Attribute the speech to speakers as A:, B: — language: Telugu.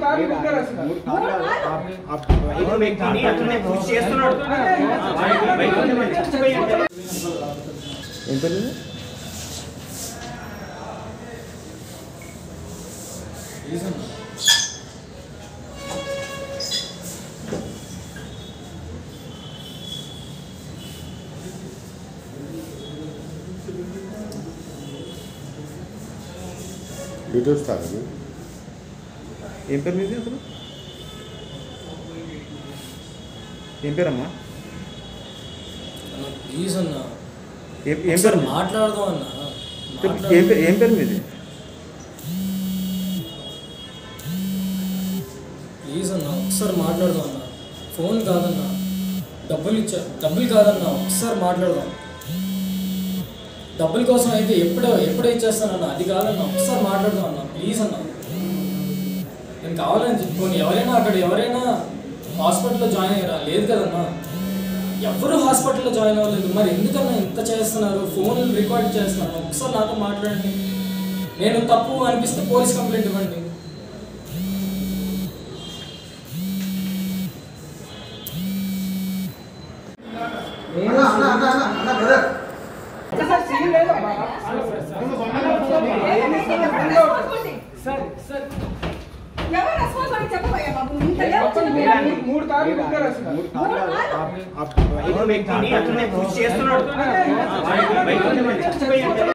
A: డీటెయిల్స్ కాదు
B: ఏం పేరు మీది అసలు ఏం పేరమ్మా
C: ప్లీజ్ అన్న
B: ఏం పేరు
C: మాట్లాడదాం అన్న
B: ఏం పేరు మీది
C: ప్లీజ్ అన్న ఒకసారి మాట్లాడదాం అన్న ఫోన్ కాదన్న డబ్బులు కాదన్న ఒకసారి మాట్లాడదాం డబ్బుల కోసం అయితే ఎప్పుడో ఇచ్చేస్తానన్న అది కాదన్న ఒకసారి మాట్లాడదాం అన్న ప్లీజ్ అన్న నేను కావాలని చెప్పుకొని ఎవరైనా హాస్పిటల్లో జాయిన్ అయ్యారా లేదు కదన్నా ఎవరు హాస్పిటల్లో జాయిన్ అవ్వలేదు మరి ఎందుకన్నా ఇంత చేస్తున్నారు ఫోన్లు రికార్డ్ చేస్తున్నారు ఒకసారి నాతో మాట్లాడండి నేను తప్పు అనిపిస్తే పోలీస్ కంప్లైంట్ ఇవ్వండి
D: మూడు కార్లు
B: చేస్తున్నాడు